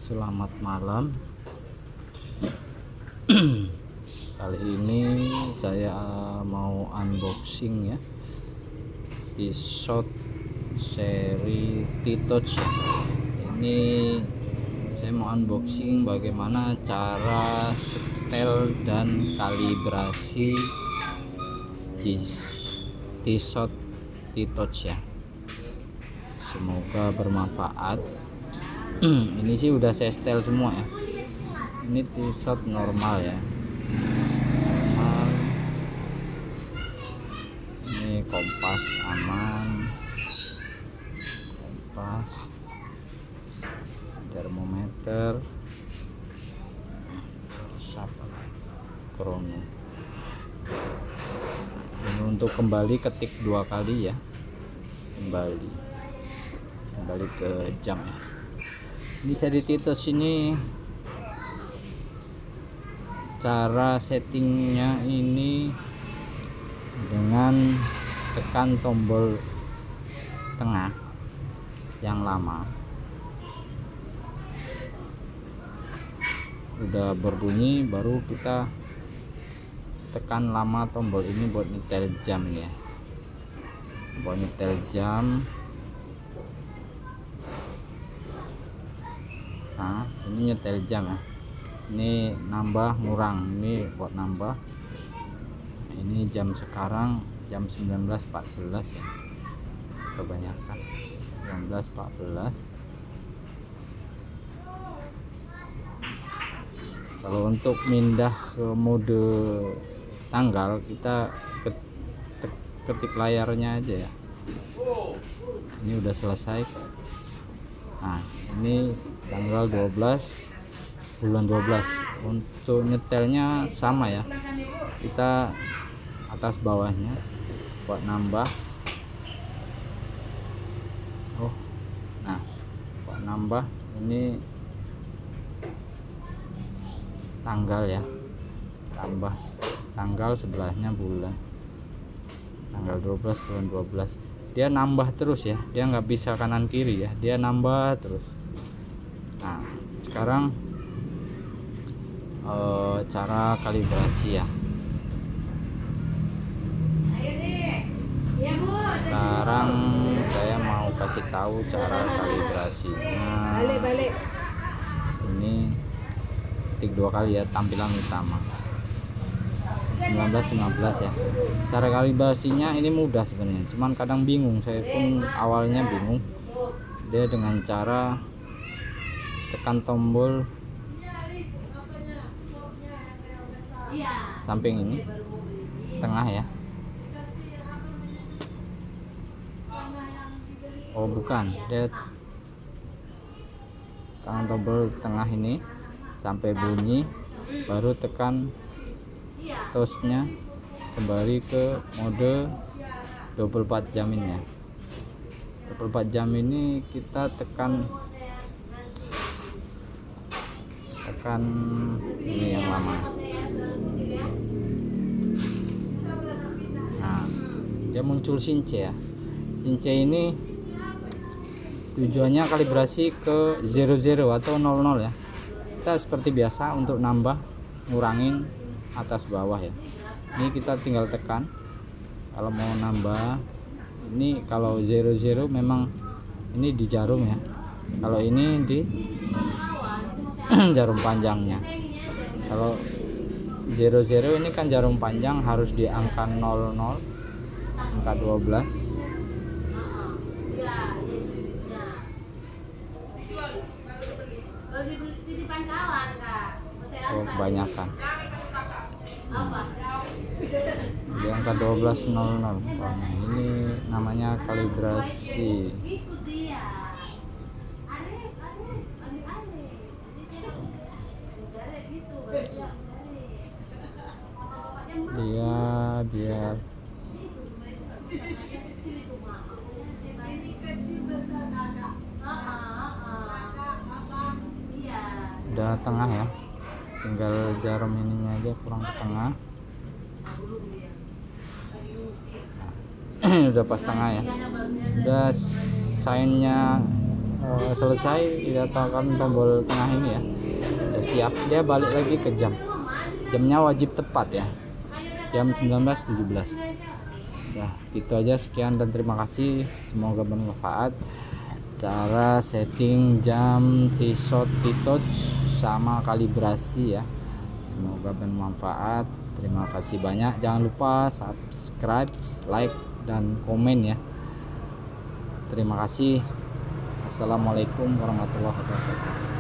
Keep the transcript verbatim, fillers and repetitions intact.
Selamat malam. Kali ini saya mau unboxing ya T-Shot seri T-Touch ya. Ini saya mau unboxing bagaimana cara setel dan kalibrasi T-Shot T-Touch ya. Semoga bermanfaat. Ini sih udah saya setel semua ya. Ini T-Shot normal ya, normal. Ini kompas aman, kompas, termometer, siapa krono. Ini untuk kembali ketik dua kali ya, kembali kembali ke jam ya. Ini seri T-Touch ini cara settingnya ini dengan tekan tombol tengah yang lama, udah berbunyi baru kita tekan lama tombol ini buat nyetel jam ya, buat nyetel jam. Nah, ini nyetel jam ya. Ini nambah ngurang, ini buat nambah. Ini jam sekarang jam sembilan belas empat belas ya. Kebanyakan sembilan belas empat belas. Kalau untuk pindah ke mode tanggal, kita ketik layarnya aja ya. Ini udah selesai. Nah, ini tanggal dua belas bulan dua belas. Untuk nyetelnya sama ya, kita atas bawahnya buat nambah. Oh, nah buat nambah ini tanggal ya, tambah tanggal sebelahnya bulan, tanggal dua belas bulan dua belas. Dia nambah terus ya, dia nggak bisa kanan kiri ya, dia nambah terus. Nah, sekarang e, cara kalibrasi ya. Sekarang saya mau kasih tahu cara kalibrasinya. Ini ketik dua kali ya, tampilan utama sembilan belas lima belas ya. Cara kalibrasinya ini mudah sebenarnya, cuman kadang bingung, saya pun awalnya bingung. Dia dengan cara tekan tombol samping ini tengah ya. Oh bukan, dia tekan tombol tengah ini sampai bunyi, baru tekan tosnya kembali ke mode dua puluh empat jam ini ya. dua puluh empat jam ini kita tekan tekan ini yang lama. Nah, dia muncul since ya. Since ini tujuannya kalibrasi ke zero zero atau nol nol ya. Kita seperti biasa untuk nambah, ngurangin atas bawah ya. Ini kita tinggal tekan kalau mau nambah. Ini kalau zero zero memang ini di jarum ya, kalau ini di jarum panjangnya. Kalau zero zero ini kan jarum panjang, harus di angka nol nol, angka dua belas. Oh, kebanyakan di angka dua belas nol nol. Wah, ini namanya kalibrasi. Dia biar udah tengah ya, tinggal jarum ininya aja kurang ke tengah. Udah pas tengah ya, udah signnya uh, selesai, kita tekan tombol tengah ini ya, udah siap, dia balik lagi ke jam. Jamnya wajib tepat ya, jam sembilan belas tujuh belas. Nah gitu aja, sekian dan terima kasih, semoga bermanfaat cara setting jam Tissot T-Touch sama kalibrasi ya, semoga bermanfaat. Terima kasih banyak, jangan lupa subscribe, like dan komen ya. Terima kasih. Assalamualaikum warahmatullahi wabarakatuh.